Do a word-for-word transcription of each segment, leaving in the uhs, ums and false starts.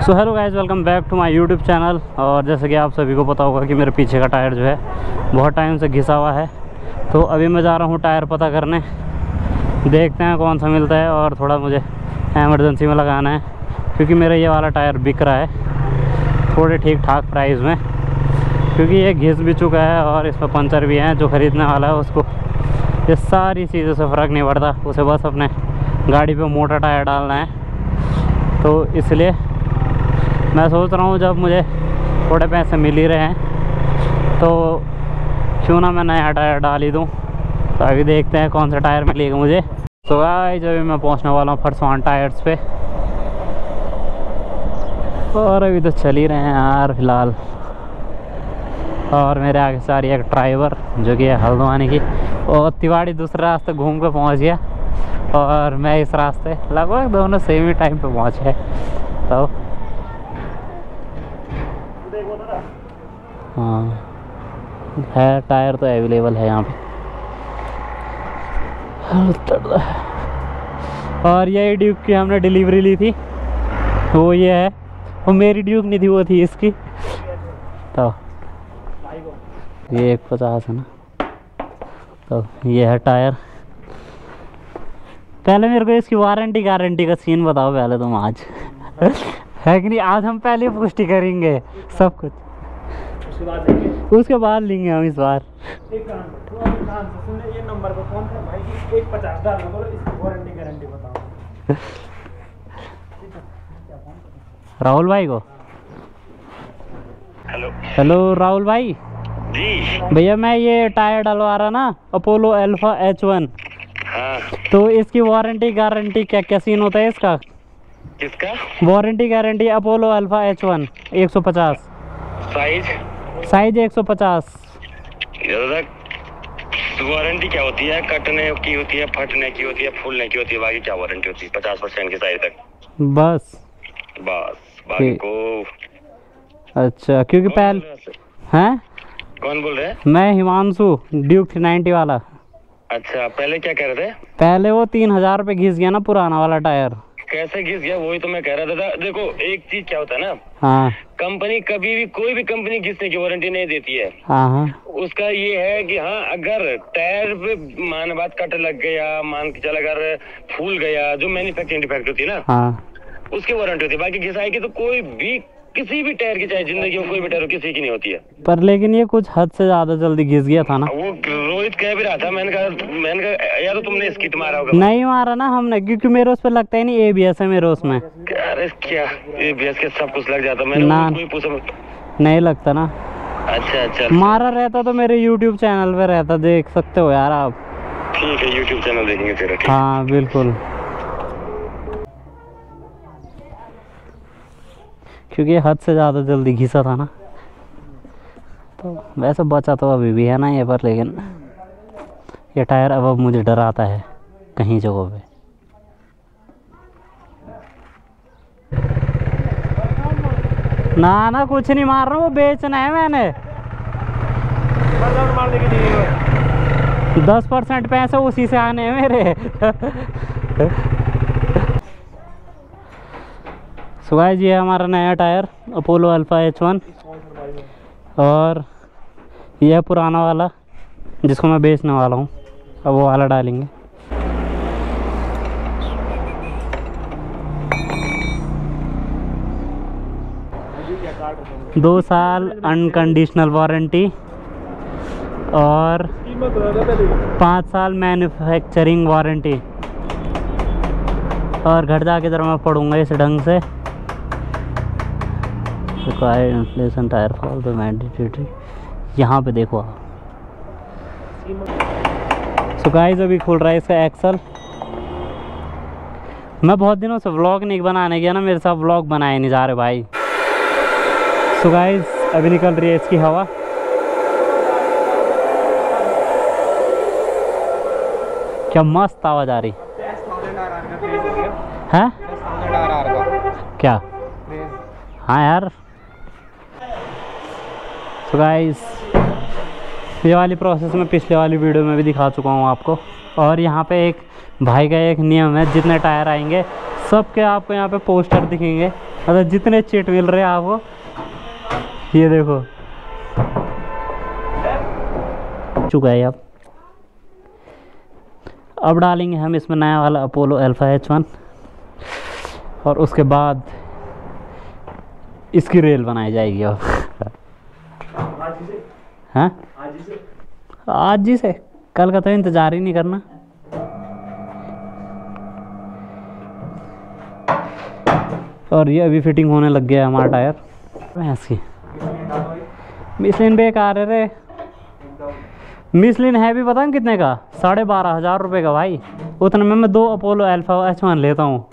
So hello guys, welcome back to my YouTube channel. और जैसे कि आप सभी को पता होगा कि मेरे पीछे का टायर जो है बहुत टाइम से घिसा हुआ है। तो अभी मैं जा रहा हूँ टायर पता करने, देखते हैं कौन सा मिलता है। और थोड़ा मुझे एमरजेंसी में लगाना है क्योंकि मेरा ये वाला टायर बिक रहा है थोड़े ठीक ठाक प्राइस में, क्योंकि ये घिस भी चुका है और इसमें पंचर भी है। जो ख़रीदने वाला है उसको ये सारी चीज़ों से फ़र्क नहीं पड़ता, उसे बस अपने गाड़ी पे मोटा टायर डालना है। तो इसलिए मैं सोच रहा हूँ जब मुझे थोड़े पैसे मिल ही रहे हैं तो क्यों ना मैं नया टायर डाल ही दूँ। तो अभी देखते हैं कौन सा टायर मिलेगा मुझे। तो गाइस अभी मैं पहुँचने वाला हूँ फरसवान टायर्स पे, और अभी तो चल ही रहे हैं यार फ़िलहाल। और मेरे आगे से आ रही है एक ड्राइवर जो कि है हल्द्वानी की, और तिवाड़ी दूसरे रास्ते घूम के पहुँच गया और मैं इस रास्ते, लगभग दोनों सेम ही टाइम पे पहुँचे। तो हाँ है, टायर तो अवेलेबल है यहाँ पे। और ये ड्यूक की हमने डिलीवरी ली थी, वो ये है। वो मेरी ड्यूक नहीं थी, वो थी इसकी। तो ये एक पचास है ना। तो ये है टायर। पहले मेरे को इसकी वारंटी गारंटी का सीन बताओ पहले तुम आज है कि नहीं। आज हम पहले पुष्टि करेंगे सब कुछ, उसके बाद लेंगे उसके बाद लेंगे हम इस बार। एक ये नंबर पे फोन कर भाई कि एक पचास डालना, बोलो इसकी वारंटी गारंटी बताओ। राहुल भाई को। हेलो हेलो राहुल भाई जी। भैया मैं ये टायर डलवा रहा ना, अपोलो अल्फा एच वन। हाँ। तो इसकी वारंटी गारंटी क्या क्या सीन होता है इसका? किसका? Warranty guarantee Apollo Alpha H one एक सौ पचास। साइज साइज एक सौ पचास। वारंटी क्या होती है? कटने की होती है, फटने की होती है, फूलने की होती है, बाकी क्या वारंटी होती है? पचास परसेंट की साइज तक बस बस बाकी को। अच्छा, क्योंकि पहले हैं। कौन बोल रहे हैं? मैं हिमांशु, ड्यूक थ्री नाइंटी वाला। अच्छा, पहले क्या कह रहे थे? पहले वो तीन हजार रुपये घिस गया ना पुराना वाला टायर। कैसे घिस गया? वही तो मैं कह रहा था। देखो एक चीज क्या होता है ना, हाँ, कंपनी कभी भी कोई भी कंपनी घिसने की वारंटी नहीं देती है। हाँ हाँ। उसका ये है कि हाँ, अगर टायर पे मान बात कट लग गया, मान के चल अगर फूल गया, जो मैन्युफैक्चरिंग डिफेक्ट होती है ना, हाँ, उसकी वारंटी होती है। बाकी घिसाई की तो कोई भी, किसी भी टायर की, चाहे जिंदगी में कोई भी टायर हो, किसी की नहीं होती है। पर लेकिन ये कुछ हद से ज्यादा जल्दी घिस गया था ना। वो रोहित कह भी रहा था, मैंने कहा मैंने कहा यार तो तुमने स्किट मारा होगा। नहीं मारा ना हमने, क्योंकि मेरे उस पर लगता ही नहीं एबीएस है मेरे उसमें। अरे क्या एबीएस के सब कुछ लग जाता, मैंने ना कोई पूछा नहीं लगता ना। अच्छा अच्छा, मारा रहता तो मेरे यूट्यूब चैनल पे रहता, देख सकते हो यार आप। ठीक है, यूट्यूब चैनल देखेंगे तेरा। हाँ बिल्कुल, क्योंकि हद से ज़्यादा जल्दी घिसा था ना। तो वैसे बचा तो अभी भी है ना ये पर, लेकिन ये टायर अब अब मुझे डराता है कहीं जगहों पे। ना ना कुछ नहीं मार रहा हूँ, वो बेचना है मैंने। दस परसेंट पैसे उसी से आने हैं मेरे सो गाइस ये है हमारा नया tyre Apollo Alpha H one, और यह पुराना वाला जिसको मैं बेचने वाला हूँ, अब वो वाला डालेंगे। दो साल अनकंडीशनल वारंटी और पाँच साल मैन्युफैक्चरिंग वारंटी। और घर जाके जरा मैं पढ़ूंगा इस ढंग से। Required inflation tyre fall the mandatory, यहाँ पे देखो आप। सो गाइस अभी खुल रहा है इसका एक्सल। मैं बहुत दिनों से व्लॉग नहीं बनाने गया ना, मेरे साथ व्लॉग बनाए नहीं जा रहे भाई। सो गाइस अभी निकल रही है इसकी हवा। क्या मस्त आवाज आ रही है क्या? हाँ यार। तो गाइस ये वाली प्रोसेस मैं पिछले वाली वीडियो में भी दिखा चुका हूँ आपको। और यहाँ पे एक भाई का एक नियम है, जितने टायर आएंगे सबके आपको यहाँ पे पोस्टर दिखेंगे मतलब जितने चीट मिल रहे हैं आपको, ये देखो चुका है। अब अब डालेंगे हम इसमें नया वाला अपोलो अल्फा एच वन, और उसके बाद इसकी रेल बनाई जाएगी। अब हाँ आज ही से, कल का तो इंतज़ार ही नहीं करना। और ये अभी फिटिंग होने लग गया है हमारा टायर। भैंस की मिशलिन बेकार है रे। मिशलिन है भी पता है कितने का, साढ़े बारह हज़ार रुपये का भाई। उतने में मैं दो अपोलो अल्फा एच वन लेता हूँ।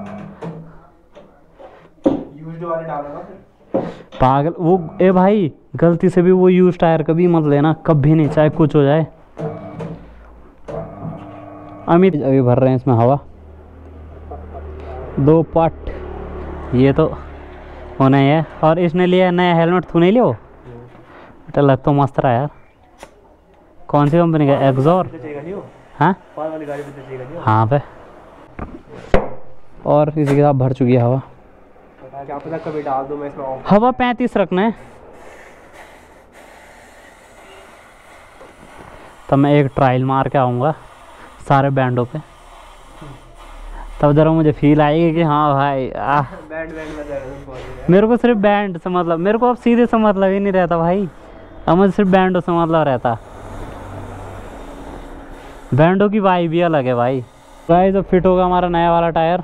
पागल वो ए भाई, गलती से भी वो यूज टायर कभी मत लेना, कभी नहीं, चाहे कुछ हो जाए। अमित अभी भर रहे हैं इसमें हवा। दो पट ये तो होना ही है। और इसने लिया नया हेलमेट, तू नहीं लियो? बेटा लग तो मस्त रहा यार। कौन सी कंपनी का? एक्सोर? हाँ हाँ पे। और इसी के साथ भर चुकी है हवा। क्या पता कभी डाल दूं मैं इसमें। हवा पैंतीस रखना है। तब मैं एक ट्रायल मार के आऊँगा सारे बैंडों पे, तब जरा मुझे फील आएगी कि हाँ भाई आ बैंड बैंड में। मेरे को सिर्फ बैंड से मतलब, मेरे को अब सीधे से मतलब ही नहीं रहता भाई। अब मुझे सिर्फ बैंडों से मतलब रहता। बैंडों की वाइब भी अलग है भाई। भाई जब फिट होगा हमारा नया वाला टायर,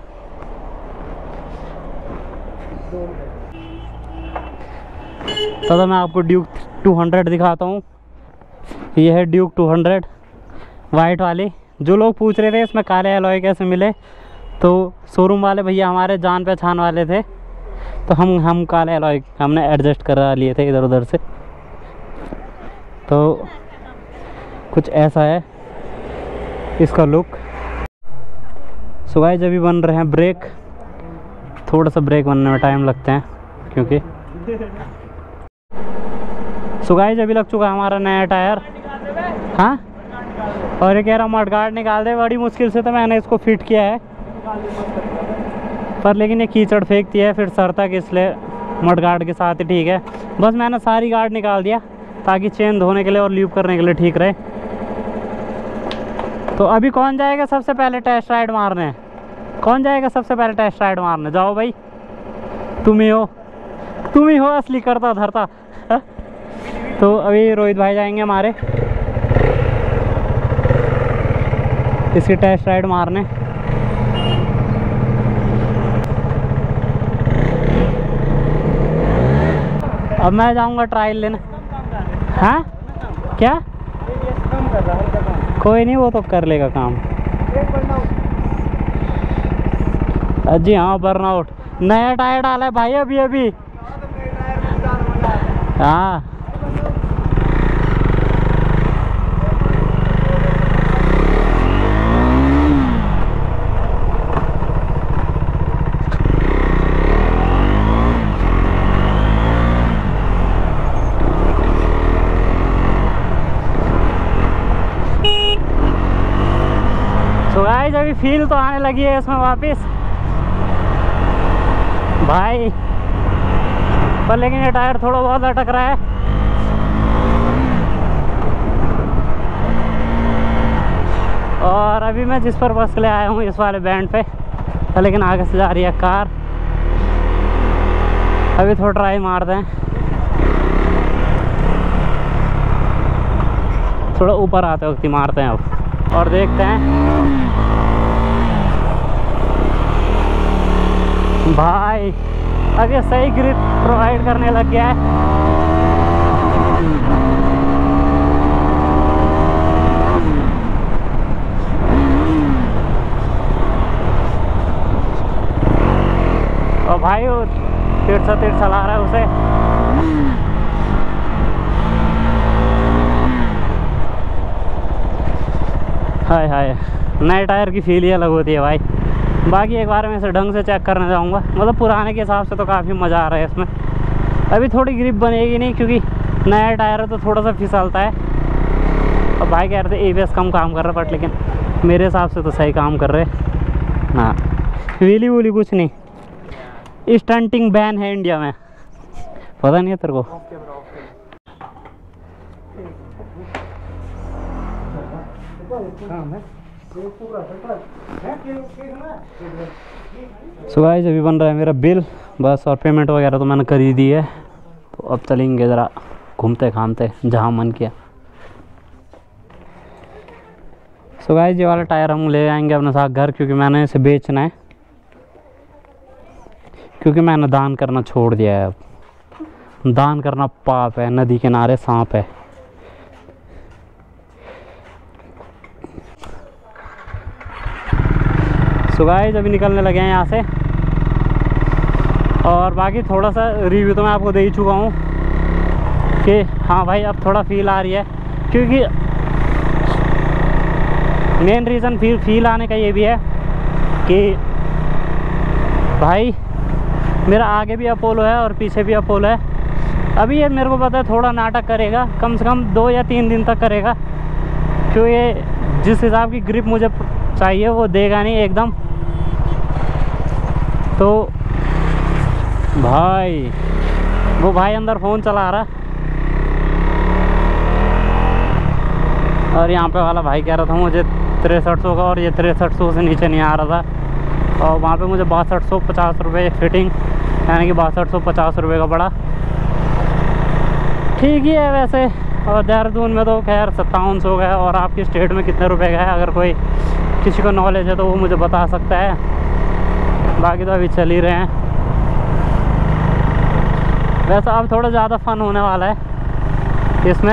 तो, तो मैं आपको ड्यूक टू हंड्रेड दिखाता हूँ। ये है ड्यूक टू हंड्रेड वाइट वाली। जो लोग पूछ रहे थे इसमें काले एलॉय कैसे मिले, तो शोरूम वाले भैया हमारे जान पहचान वाले थे, तो हम हम काले एलॉय हमने एडजस्ट करा लिए थे इधर उधर से। तो कुछ ऐसा है इसका लुक। सो गाइस अभी बन रहे हैं ब्रेक। थोड़ा सा ब्रेक बनने में टाइम लगते हैं क्योंकि सो गाइस अभी लग चुका है हमारा नया टायर। हाँ, और ये कह रहा मडगार्ड निकाल दे। बड़ी मुश्किल से तो मैंने इसको फिट किया है, पर लेकिन ये कीचड़ फेंकती है फिर सर तक, इसलिए मडगार्ड के साथ ही ठीक है। बस मैंने सारी गार्ड निकाल दिया ताकि चेन धोने के लिए और ल्यूब करने के लिए ठीक रहे। तो अभी कौन जाएगा सबसे पहले टेस्ट राइड मारने? कौन जाएगा सबसे पहले टेस्ट राइड मारने? जाओ भाई, तुम ही हो, तुम ही हो असली करता धरता। तो अभी रोहित भाई जाएंगे हमारे इसकी टेस्ट राइड मारने। अब मैं जाऊंगा ट्रायल लेने। हाँ क्या? कोई नहीं, वो तो कर लेगा काम। जी हाँ, बर्नआउट नया टायर डाला है भाई अभी अभी। हाँ तो गाइस अभी फील तो आने लगी है इसमें वापस भाई, पर लेकिन ये टायर थोड़ा बहुत अटक रहा है। और अभी मैं जिस पर बस के लिए आया हूँ इस वाले बैंड पे, तो लेकिन आगे से जा रही है कार। अभी थोड़ा ट्राई मारते हैं, थोड़ा ऊपर आते वक्त ही मारते हैं अब और देखते हैं। भाई अब ये सही ग्रिप प्रोवाइड करने लग गया है। और भाई वो तिरसा तिरसा चला रहा है उसे। हाय हाय, नए टायर की फील ही अलग होती है भाई। बाकी एक बार मैं इसे ढंग से चेक करने जाऊंगा, मतलब पुराने के हिसाब से तो काफ़ी मज़ा आ रहा है इसमें। अभी थोड़ी ग्रिप बनेगी नहीं क्योंकि नया टायर है तो थोड़ा सा फिसलता है। और भाई कह रहे थे ए बी एस कम काम कर रहा है, बट लेकिन मेरे हिसाब से तो सही काम कर रहे हैं। हाँ, व्हीली वूली कुछ नहीं, स्टंटिंग बैन है इंडिया में, पता नहीं है तेरे को? सो गाइस अभी बन रहा है मेरा बिल बस, और पेमेंट वगैरह तो मैंने कर ही दी है। तो अब चलेंगे ज़रा घूमते घामते जहाँ मन किया। सो गाइस ये वाला टायर हम ले आएंगे अपने साथ घर, क्योंकि मैंने इसे बेचना है, क्योंकि मैंने दान करना छोड़ दिया है। अब दान करना पाप है, नदी किनारे सांप है। सो गाइस अभी निकलने लगे हैं यहाँ से, और बाकी थोड़ा सा रिव्यू तो मैं आपको दे ही चुका हूँ कि हाँ भाई अब थोड़ा फील आ रही है, क्योंकि मेन रीज़न फील फील आने का ये भी है कि भाई मेरा आगे भी अपोलो है और पीछे भी अपोलो है। अभी ये मेरे को पता है थोड़ा नाटक करेगा, कम से कम दो या तीन दिन तक करेगा, क्योंकि ये जिस हिसाब की ग्रिप मुझे चाहिए वो देगा नहीं एकदम। तो भाई वो भाई अंदर फ़ोन चला रहा, और यहाँ पे वाला भाई कह रहा था मुझे तिरसठ सौ का, और ये तिरसठ सौ से नीचे नहीं आ रहा था, और वहाँ पे मुझे बासठ सौ पचास रुपये फिटिंग, यानी कि बासठ सौ पचास रुपये का पड़ा। ठीक ही है वैसे, और देहरादून में तो खैर सत्तावन सौ का है। और आपकी स्टेट में कितने रुपए का है, अगर कोई किसी को नॉलेज है तो वो मुझे बता सकता है। बाकी तो अभी चल ही रहे हैं। वैसे अब थोड़ा ज़्यादा फन होने वाला है इसमें।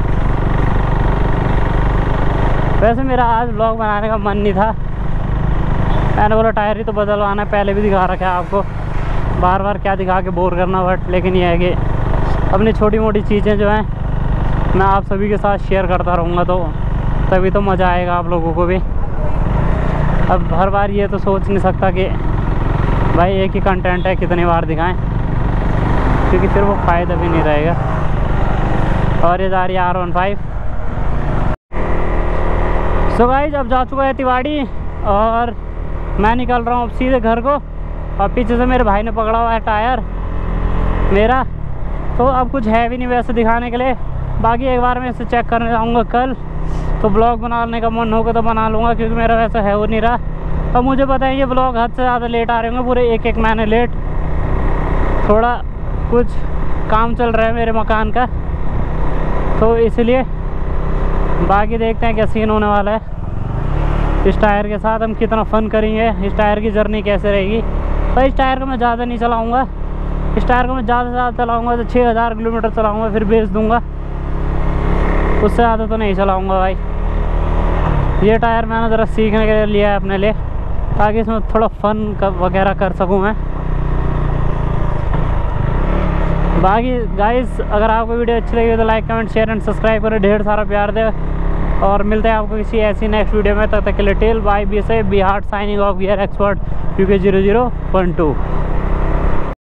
वैसे मेरा आज ब्लॉग बनाने का मन नहीं था, मैंने बोला टायर ही तो बदलवाना है, पहले भी दिखा रखा है आपको, बार बार क्या दिखा के बोर करना। बट लेकिन ये है कि अपनी छोटी मोटी चीज़ें जो हैं मैं आप सभी के साथ शेयर करता रहूँगा, तो तभी तो मज़ा आएगा आप लोगों को भी। अब हर बार ये तो सोच नहीं सकता कि भाई एक ही कंटेंट है कितनी बार दिखाएं, क्योंकि फिर वो फ़ायदा भी नहीं रहेगा। और ये जा रही है R one five. So guys अब जा चुका है तिवाड़ी, और मैं निकल रहा हूँ अब सीधे घर को। और पीछे से मेरे भाई ने पकड़ा हुआ है टायर मेरा, तो अब कुछ है भी नहीं वैसे दिखाने के लिए। बाकी एक बार मैं इसे चेक करने जाऊँगा कल, तो ब्लॉग बनाने का मन होगा तो बना लूँगा, क्योंकि मेरा वैसा है वो नहीं रहा। अब मुझे पता है ये ब्लॉग हद से ज़्यादा लेट आ रहे होंगे, पूरे एक एक महीने लेट। थोड़ा कुछ काम चल रहा है मेरे मकान का, तो इसलिए। बाकी देखते हैं क्या सीन होने वाला है इस टायर के साथ, हम कितना फ़न करेंगे, इस टायर की जर्नी कैसे रहेगी। तो इस टायर को मैं ज़्यादा नहीं चलाऊँगा, इस टायर को मैं ज़्यादा से ज़्यादा चलाऊँगा तो छः हज़ार किलोमीटर चलाऊँगा, फिर बेच दूँगा, उससे ज़्यादा तो नहीं चलाऊँगा भाई। ये टायर मैंने ज़रा सीखने के लिए लिया है अपने लिए, ताकि इसमें थोड़ा फ़न वगैरह कर सकूँ मैं। बाकी गाइस अगर आपको वीडियो अच्छी लगी तो like comment share and subscribe करें, ढेर सारा प्यार दे, और मिलते हैं आपको किसी ऐसी नेक्स्ट वीडियो में। तब तक के लिए टेल बाय बी से Bihar signing off gear expert U K zero zero one to.